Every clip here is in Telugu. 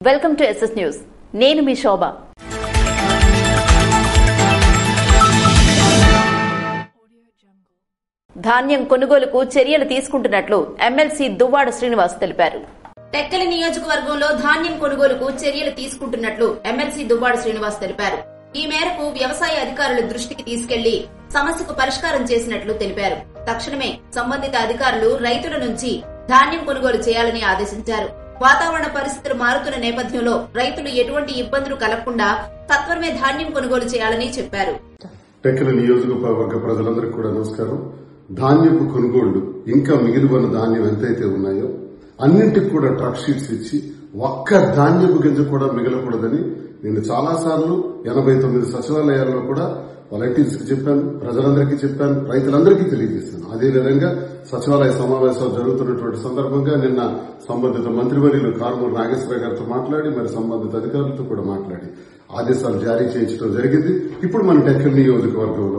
Welcome to SS news. నేను మీ శోభ. ధాన్యం కొనుగోలుకు చర్యలు తీసుకుంటున్నట్లు ఎమ్మెల్సీ దువ్వాడ శ్రీనివాస్ తెలిపారు. టెక్కలి నియోజకవర్గంలో ధాన్యం కొనుగోలుకు చర్యలు తీసుకుంటున్నట్లు ఎమ్మెల్సీ దువ్వాడ శ్రీనివాస్ తెలిపారు. ఈ మేరకు వ్యవసాయ అధికారుల దృష్టికి తీసుకెళ్లి సమస్యకు పరిష్కారం చేసినట్లు తెలిపారు. తక్షణమే సంబంధిత అధికారులు రైతుల నుంచి ధాన్యం కొనుగోలు చేయాలని ఆదేశించారు. వాతావరణ పరిస్థితులు మారుతున్న నేపథ్యంలో రైతులు ఎటువంటి ఇబ్బందులు కలగకుండా సత్వరమే ధాన్యం కొనుగోలు చేయాలని చెప్పారు. టెక్కలి నియోజకవర్గ ప్రజలందరికీ కూడా నమస్కారం. ధాన్యపు కొనుగోళ్లు ఇంకా మిగిలి ఉన్న ధాన్యం ఎంతైతే ఉన్నాయో అన్నింటికి కూడా ట్రక్ షీట్స్ ఇచ్చి ఒక్క ధాన్యపు గింజ కూడా మిగలకూడదని నేను చాలాసార్లు 89 సచివాలయాల్లో కూడా వాలంటీర్స్ కి చెప్పాను, ప్రజలందరికీ చెప్పాను, రైతులందరికీ తెలియజేశాను. అదేవిధంగా సచివాలయ సమావేశాలు జరుగుతున్నటువంటి సందర్భంగా నిన్న సంబంధిత మంత్రివర్యులు కారుమూరి నాగేశ్వర గారితో మాట్లాడి మరి సంబంధిత అధికారులతో కూడా మాట్లాడి ఆదేశాలు జారీ చేయించడం జరిగింది. ఇప్పుడు మన టెక్కలి నియోజకవర్గంలో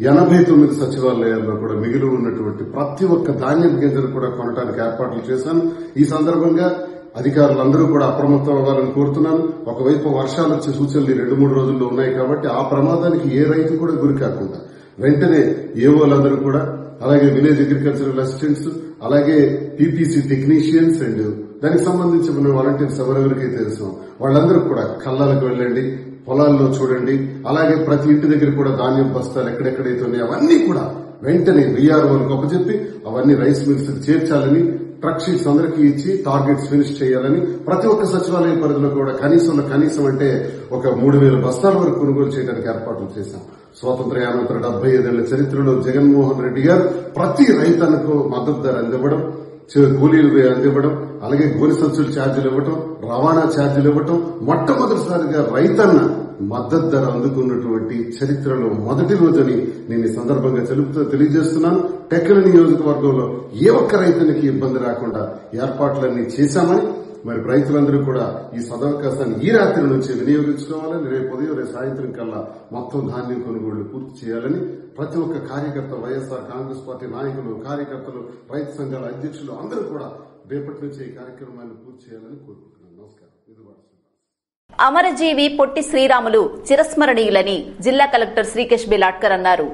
89 సచివాలయాల్లో కూడా మిగిలి ఉన్నటువంటి ప్రతి ఒక్క ధాన్యం గింజలు కూడా కొనడానికి ఏర్పాట్లు చేశాను. ఈ సందర్భంగా అధికారులందరూ కూడా అప్రమత్తం అవ్వాలని కోరుతున్నాను. ఒకవైపు వర్షాలు వచ్చే సూచనలు 2-3 రోజుల్లో ఉన్నాయి కాబట్టి ఆ ప్రమాదానికి ఏ రైతు కూడా గురి కాకుండా వెంటనే ఏవోలందరూ కూడా, అలాగే విలేజ్ అగ్రికల్చరల్ అసిస్టెంట్స్, అలాగే పీపీసీ టెక్నీషియన్స్ అండ్ దానికి సంబంధించిన వాలంటీర్స్ ఎవరెవరికైతే తెలుసు వాళ్ళందరూ కూడా కళ్ళాలకు వెళ్ళండి, పొలాల్లో చూడండి, అలాగే ప్రతి ఇంటి దగ్గర కూడా ధాన్యం బస్తాలు ఎక్కడెక్కడైతే ఉన్నాయో అవన్నీ కూడా వెంటనే వీఆర్ఓలకు అప్పచెప్పి అవన్నీ రైస్ మిల్స్ కి చేర్చాలని, ట్రక్ షీట్స్ అందరికీ ఇచ్చి టార్గెట్స్ ఫినిష్ చేయాలని, ప్రతి ఒక్క సచివాలయ పరిధిలో కూడా కనీసం అంటే ఒక 3000 బస్తాల వరకు కొనుగోలు చేయడానికి ఏర్పాట్లు చేశాం. స్వాతంత్ర్యానంతర 75 ఏళ్ల చరిత్రలో జగన్మోహన్ రెడ్డి గారు ప్రతి రైతన్నకు మద్దతు ధర అందివ్వడం, కూలీలు అందివ్వడం, అలాగే గోనె సంచులు ఛార్జీలు ఇవ్వటం, రవాణా ఛార్జీలు ఇవ్వటం, మొట్టమొదటిసారిగా రైతన్న మద్దతు ధర అందుకున్నటువంటి చరిత్రలో మొదటి రోజని నేను ఈ సందర్భంగా తెలియజేస్తున్నాను. టెక్కలి నియోజకవర్గంలో ఏ ఒక్క రైతునికి ఇబ్బంది రాకుండా ఏర్పాట్లన్నీ చేశామని, మరి రైతులందరూ కూడా ఈ సదవకాశాన్ని ఈ రాత్రి నుంచి వినియోగించుకోవాలని, రేపు ఉదయం రేపు సాయంత్రం కల్లా మొత్తం ధాన్యం కొనుగోళ్లు పూర్తి చేయాలని ప్రతి ఒక్క కార్యకర్త, వైఎస్ఆర్ కాంగ్రెస్ పార్టీ నాయకులు, కార్యకర్తలు, రైతు సంఘాల అధ్యక్షులు అందరూ కూడా రేపటి నుంచి ఈ కార్యక్రమాన్ని పూర్తి చేయాలని కోరుకుంటున్నాను. నమస్కారం. అమరజీవి పొట్టి శ్రీరాములు చిరస్మరణీయులని జిల్లా కలెక్టర్ శ్రీకేష్ బిలాట్కర్ అన్నారు.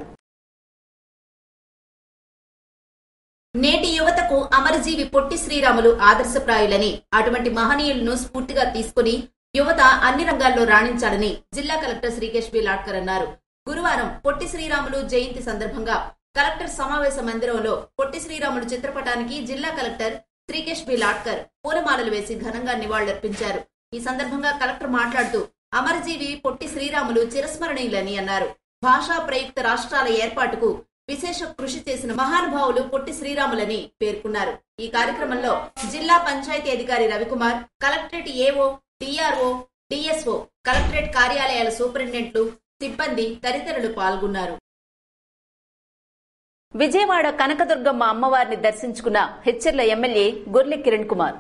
నేటి యువతకు అమరజీవి పొట్టి శ్రీరాములు ఆదర్శప్రాయులని, అటువంటి మహనీయులను స్ఫూర్తిగా తీసుకుని యువత అన్ని రంగాల్లో రాణించాలని జిల్లా కలెక్టర్ శ్రీకేష్ బిలాట్కర్ అన్నారు. గురువారం పొట్టి శ్రీరాములు జయంతి సందర్భంగా కలెక్టర్ సమావేశ మందిరంలో పొట్టి శ్రీరాములు చిత్రపటానికి జిల్లా కలెక్టర్ శ్రీకేష్ బిలాట్కర్ పూలమాలలు వేసి ఘనంగా నివాళులర్పించారు. ఈ సందర్భంగా కలెక్టర్ మాట్లాడుతూ అమరజీవి పొట్టి శ్రీరాములు చిరస్మరణీయులని అన్నారు. భాషా ప్రయుక్త రాష్ట్రాల ఏర్పాటుకు విశేష కృషి చేసిన మహానుభావులు పొట్టి శ్రీరాములని పేర్కొన్నారు. ఈ కార్యక్రమంలో జిల్లా పంచాయతీ అధికారి Ravikumar, collectorate AO, DRO, DSO, collectorate కార్యాలయాల సూపరింటెండెంట్లు, సిబ్బంది తదితరులు పాల్గొన్నారు. విజయవాడ కనకదుర్గమ్మ అమ్మవారిని దర్శించుకున్న హెచ్చెర్ల ఎమ్మెల్యే గొర్లె కిరణ్ కుమార్.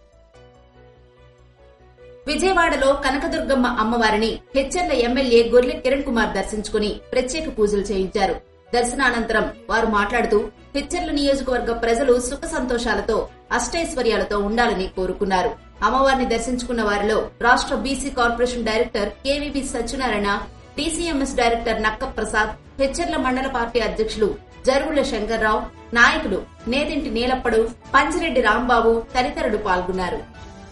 విజయవాడలో కనకదుర్గమ్మ అమ్మవారిని హెచ్చెర్ల ఎమ్మెల్యే గొర్లె కిరణ్ కుమార్ దర్శించుకుని ప్రత్యేక పూజలు చేయించారు. దర్శనానంతరం వారు మాట్లాడుతూ హెచ్చెర్ల నియోజకవర్గ ప్రజలు సుఖ సంతోషాలతో అష్టైశ్వర్యాలతో ఉండాలని కోరుకున్నారు. అమ్మవారిని దర్శించుకున్న వారిలో రాష్ట్ర BC corporation director KVB Satyanarayana, DCMS director Nakka Prasad, Hecherla మండల పార్టీ అధ్యక్షులు జరుగుల శంకర్రావు, నాయకులు నేతింటి నీలప్పడు, పంచిరెడ్డి రాంబాబు తదితరులు పాల్గొన్నారు.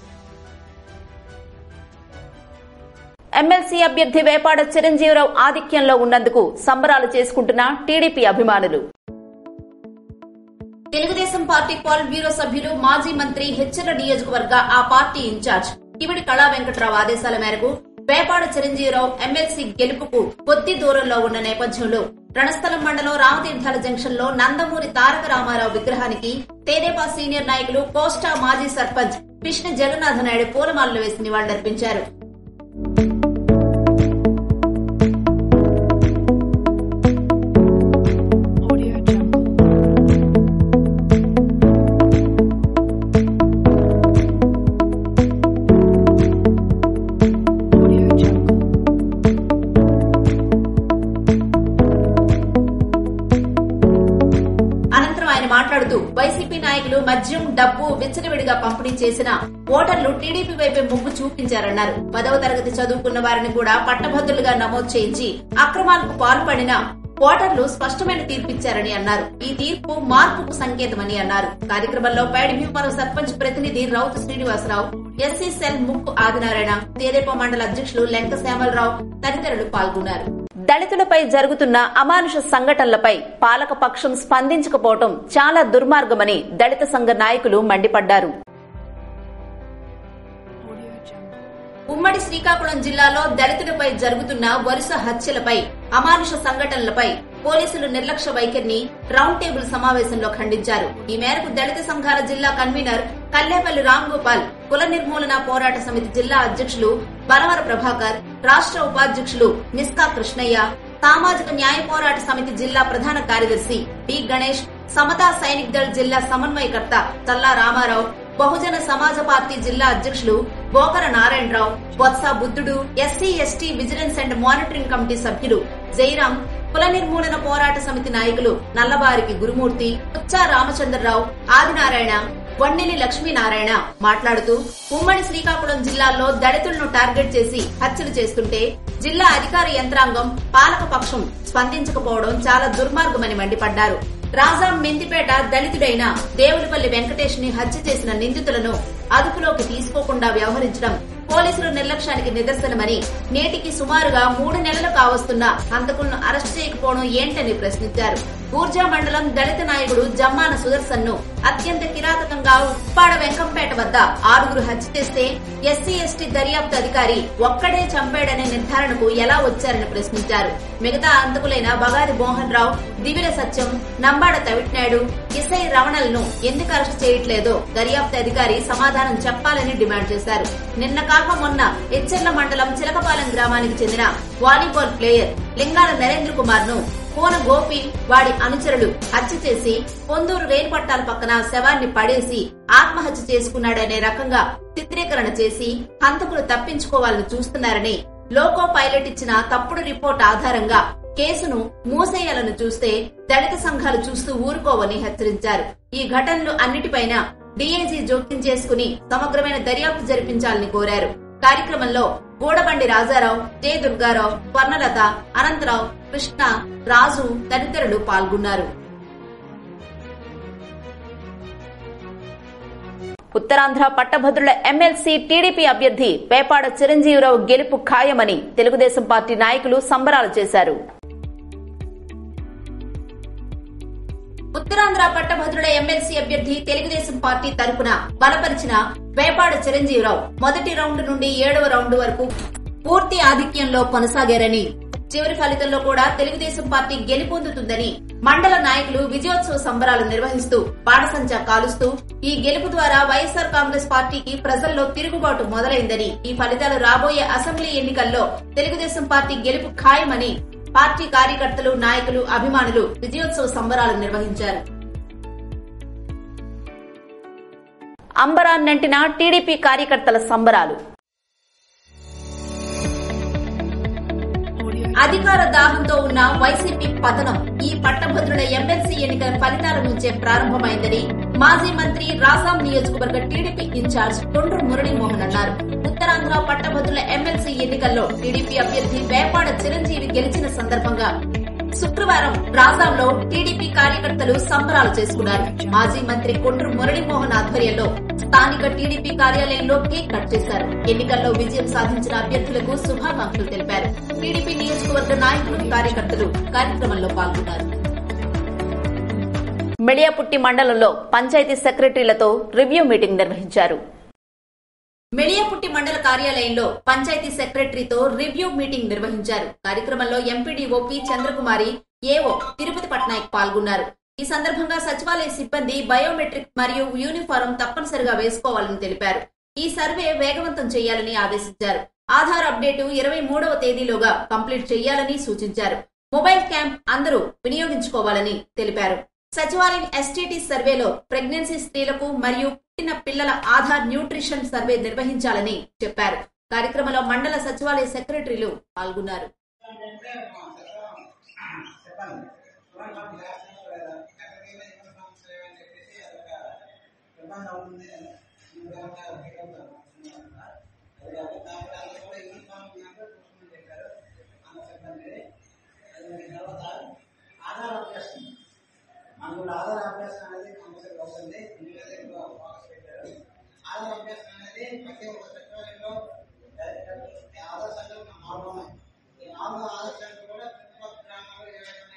ఎమ్మెల్సీ అభ్యర్థి వేపాడ చిరంజీవిరావు ఆధిక్యంలో ఉన్నందుకు సంబరాలు చేసుకుంటున్న టీడీపీ అభిమానులు. తెలుగుదేశం పార్టీ పాలిట్ బ్యూరో సభ్యులు, మాజీ మంత్రి, హెచ్చెర్ల నియోజకవర్గ ఆ పార్టీ ఇన్ఛార్జ్ కివిడి కళా వెంకట్రావు ఆదేశాల మేరకు వేపాడ చిరంజీవిరావు ఎమ్మెల్సీ గెలుపుకు కొద్ది దూరంలో ఉన్న నేపథ్యంలో రణస్థలం మండలం రామతీర్థాల జంక్షన్ లో నందమూరి తారక రామారావు విగ్రహానికి తెదేపా సీనియర్ నాయకులు, కోస్టా మాజీ సర్పంచ్ కృష్ణ జగన్నాథ నాయుడు పూలమాలలు వేసి నివాళులర్పించారు. మాట్లాడుతూ వైసీపీ నాయకులు మద్యం డబ్బు విచ్చలవిడిగా పంపిణీ చేసిన ఓటర్లు టీడీపీ వైపే మొగ్గు చూపించారన్నారు. 10వ తరగతి చదువుకున్న వారిని కూడా పట్టభద్రులుగా నమోదు చేయించి అక్రమాలకు పాల్పడిన ఓటర్లు స్పష్టమైన తీర్పిచ్చారని అన్నారు. ఈ తీర్పు మార్పుకు సంకేతమని అన్నారు. కార్యక్రమంలో పైడి భీమవరం సర్పంచ్ ప్రతినిధి రౌతు శ్రీనివాసరావు, ఎస్సీ సెల్ ముక్కు ఆదినారాయణ, తేదేపా మండల అధ్యక్షులు లెంక శ్యామలరావు తదితరులు పాల్గొన్నారు. దళితులపై జరుగుతున్న అమానుష సంఘటనలపై పాలకపక్షం స్పందించకపోవడం చాలా దుర్మార్గమని దళిత సంఘ నాయకులు మండిపడ్డారు. ఉమ్మడి శ్రీకాకుళం జిల్లాలో దళితులపై జరుగుతున్న వరుస హత్యలపై, అమానుష సంఘటనలపై పోలీసులు నిర్లక్ష్య వైఖరిని రౌండ్ టేబుల్ సమావేశంలో ఖండించారు. ఈ మేరకు దళిత సంఘాల జిల్లా కన్వీనర్ కల్లేపల్లి రాంగోపాల్, కుల నిర్మూలన పోరాట సమితి జిల్లా అధ్యక్షులు బలవర ప్రభాకర్, రాష్ట్ర ఉపాధ్యక్షులు నిస్కా కృష్ణయ్య, సామాజిక న్యాయ పోరాట సమితి జిల్లా ప్రధాన కార్యదర్శి డి గణేష్, సమతా సైనిక్ దళ్ జిల్లా సమన్వయకర్త చల్లా రామారావు, బహుజన సమాజ పార్టీ జిల్లా అధ్యక్షులు బోకర Narayanarao, Botsa Buddhudu, SC ST vigilance and monitoring committee సభ్యులు జైరాం, కుల నిర్మూలన పోరాట సమితి నాయకులు నల్లబారికి గురుమూర్తి, ఉచ్చా రామచంద్రరావు, ఆదినారాయణ, వన్నెలి లక్ష్మీనారాయణ మాట్లాడుతూ ఉమ్మడి శ్రీకాకుళం జిల్లాలో దళితులను టార్గెట్ చేసి హత్యలు చేస్తుంటే జిల్లా అధికార యంత్రాంగం, పాలకపక్షం స్పందించకపోవడం చాలా దుర్మార్గమని మండిపడ్డారు. రాజాం మెంతిపేట దళితుడైన దేవులపల్లి వెంకటేష్ ని హత్య చేసిన నిందితులను అదుపులోకి తీసుకోకుండా వ్యవహరించడం పోలీసుల నిర్లక్ష్యానికి నిదర్శనమని, నేటికి సుమారుగా 3 నెలలు కావస్తున్నా హంతకులను అరెస్ట్ చేయకపోవడం ఏంటని ప్రశ్నించారు. ఊర్జా మండలం దళిత నాయకుడు జమ్మాన సుదర్శన్ ను అత్యంత కిరాతకంగా ఉప్పాడ వెంకంపేట వద్ద 6 హత్య చేస్తే ఎస్సీ ఎస్టీ దర్యాప్తు అధికారి ఒక్కడే చంపాడనే నిర్ధారణకు ఎలా వచ్చారని ప్రశ్నించారు. మిగతా హంతకులైన బగాది మోహన్ రావు, దివిల సత్యం, నంబాడ తవిట్నాయుడు, ఇసై రమణలను ఎందుకు అరెస్ట్ చేయట్లేదో దర్యాప్తు అధికారి సమాధానం చెప్పాలని డిమాండ్ చేశారు. నిన్న కాక మొన్న ఎచ్చెర్ల మండలం చిలకపాలెం గ్రామానికి చెందిన వాలీబాల్ ప్లేయర్ లింగాల నరేంద్ర కుమార్ ను కోన గోపి, వాడి అనుచరులు హత్య చేసి పొందూరు రైలు పట్టాల పక్కన శవాన్ని పడేసి ఆత్మహత్య చేసుకున్నాడనే రకంగా చిత్రీకరణ చేసి హంతకులు తప్పించుకోవాలని చూస్తున్నారని, లోకో పైలట్ ఇచ్చిన తప్పుడు రిపోర్ట్ ఆధారంగా కేసును మూసేయాలని చూస్తే దళిత సంఘాలు చూస్తూ ఊరుకోవని హెచ్చరించారు. ఈ ఘటనలు అన్నిటిపైన డీఐజీ జోక్యం చేసుకుని సమగ్రమైన దర్యాప్తు జరిపించాలని కోరారు. కార్యక్రమంలో గూడబండి రాజారావు, జె దుర్గారావు, స్వర్ణలత, అనంతరావు, కృష్ణ, రాజు తదితరులు పాల్గొన్నారు. ఉత్తరాంధ్ర పట్టభద్రుల ఎమ్మెల్సీ టీడీపీ అభ్యర్థి పేపాడ చిరంజీవిరావు గెలుపు ఖాయమని తెలుగుదేశం పార్టీ నాయకులు సంబరాలు చేశారు. ఉత్తరాంధ్ర పట్టభద్రుల ఎమ్మెల్సీ అభ్యర్థి తెలుగుదేశం పార్టీ తరపున బలపరిచిన పేపాడ చిరంజీవిరావు మొదటి రౌండ్ నుండి 7వ రౌండ్ వరకు పూర్తి ఆధిక్యంలో కొనసాగారని, చివరి ఫలితంలో కూడా తెలుగుదేశం పార్టీ గెలుపొందుతుందని మండల నాయకులు విజయోత్సవ సంబరాలు నిర్వహిస్తూ బాణసంచా కాలుస్తూ ఈ గెలుపు ద్వారా వైఎస్ఆర్ కాంగ్రెస్ పార్టీకి ప్రజల్లో తిరుగుబాటు మొదలైందని, ఈ ఫలితాలు రాబోయే అసెంబ్లీ ఎన్నికల్లో తెలుగుదేశం పార్టీ గెలుపు ఖాయమని పార్టీ కార్యకర్తలు, నాయకులు, అభిమానులు విజయోత్సవ సంబరాలు నిర్వహించారు. అంబరాన్నంటిన టీడీపీ కార్యకర్తల సంబరాలు. అధికార దాహంతో ఉన్న వైసీపీ పతనం ఈ పట్టభద్రుల ఎమ్మెల్సీ ఎన్నికల ఫలితాల నుంచే ప్రారంభమైందని మాజీ మంత్రి రాజాం నియోజకవర్గ టీడీపీ ఇన్ఛార్జ్ తొండ్రు మురళీమోహన్ అన్నారు. ఉత్తరాంధ్ర పట్టభద్రుల ఎమ్మెల్సీ ఎన్నికల్లో టీడీపీ అభ్యర్థి వేపాడ చిరంజీవి గెలిచిన సందర్భంగా శుక్రవారం రాజాంలో టీడీపీ కార్యకర్తలు సంబరాలు చేసుకున్నారు. మాజీ మంత్రి కొండ్రు మురళీమోహన్ ఆధ్వర్యంలో స్థానిక టీడీపీ కార్యాలయంలో కేక్ కట్ చేశారు. ఎన్నికల్లో విజయం సాధించిన అభ్యర్థులకు శుభాకాంక్షలు తెలిపారు. టీడీపీ నియోజకవర్గ నాయకులు, కార్యకర్తలు కార్యక్రమంలో పాల్గొన్నారు. మెళియాపుట్టి మండలంలో పంచాయతీ సెక్రటరీలతో రివ్యూ మీటింగ్ నిర్వహించారు. మెళియాపుట్టి మండల కార్యాలయంలో పంచాయతీ సెక్రటరీతో రివ్యూ మీటింగ్ నిర్వహించారు. కార్యక్రమంలో MPDO P Chandrakumari, AO Tirupati Patnaik పాల్గొన్నారు. ఈ సందర్భంగా సచివాలయ సిబ్బంది బయోమెట్రిక్ మరియు యూనిఫారం తప్పనిసరిగా వేసుకోవాలని తెలిపారు. ఈ సర్వే వేగవంతం చేయాలని ఆదేశించారు. ఆధార్ అప్డేటు 23వ తేదీలోగా కంప్లీట్ చేయాలని సూచించారు. మొబైల్ క్యాంప్ అందరూ వినియోగించుకోవాలని తెలిపారు. సచివాలయం ఎస్టీటీ సర్వేలో ప్రెగ్నెన్సీ స్త్రీలకు మరియు పుట్టిన పిల్లల ఆధార్ న్యూట్రిషన్ సర్వే నిర్వహించాలని చెప్పారు. కార్యక్రమంలో మండల సచివాలయ సెక్రటరీలు పాల్గొన్నారు. ఇబ్బంది అవుతుంది. తర్వాత ఆధార్ అభ్యాసం, మనకు ఆధార్ అభ్యాసం అనేది కంపల్సరీ వస్తుంది. ఇందులో ఎక్కువ ఫోకస్ పెట్టారు. ఆధార్ అభ్యాసం అనేది ప్రతి ఒక్క సచివాలయంలో ఆధార్ సెంటర్ 4 ఉన్నాయి. ఈ 4 ఆధార్ సెంటర్ కూడా చుట్టుపక్కల గ్రామాలు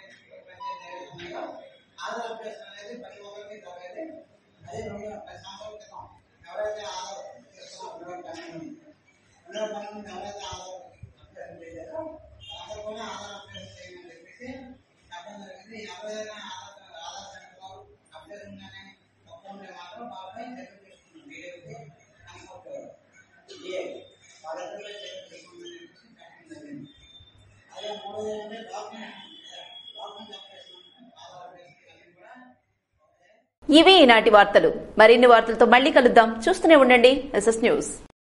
ఆధార్ అభ్యాసం అనేది ప్రతి ఒక్కరికి జరిగేది. అదే 10 సంవత్సరాల క్రితం ఎవరైతే ఆధార్ చేసుకున్నారో 2012 ఎవరైతే ఆధార్ అభ్యాసం చేశారో అందరూ కూడా ఆధార్ అభ్యాసం చేయమని చెప్పేసి చెప్పడం జరిగింది. ఎవరైనా ఆధార్ సెంటర్లో అభ్యాసం ఉందని తప్పకుండా మాత్రం బాబాయ్ చర్య చేసుకున్నాం. వీడియోకి అనుకుంటారు వాళ్ళందరిపై చర్య చేసుకుందని చెప్పేసి చెప్పడం జరిగింది. అదే 3వ ఏంటంటే డాక్యుమెంట్ అప్డేషన్ ఆధార్ అభ్యాసం అన్ని కూడా. ఇవి ఈనాటి వార్తలు. మరిన్ని వార్తలతో మళ్ళీ కలుద్దాం. చూస్తూనే ఉండండి SS న్యూస్.